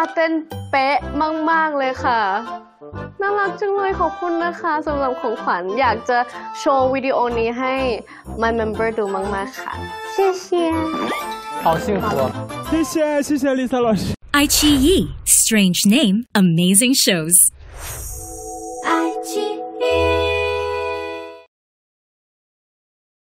เต้นเป๊ะมากๆเลยค่ะน่ารักจังเลยขอบคุณนะคะสำหรับของขวัญอยากจะโชว์วิดีโอนี้ให้ my member ดูมากๆค่ะ谢谢好幸福谢谢丽萨老师 iQIYI Strange Name Amazing Shows